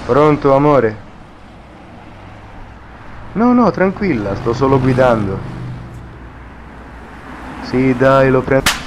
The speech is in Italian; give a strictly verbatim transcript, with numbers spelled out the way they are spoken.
Pronto, amore? No, no, tranquilla, sto solo guidando. Sì, dai, lo prendo.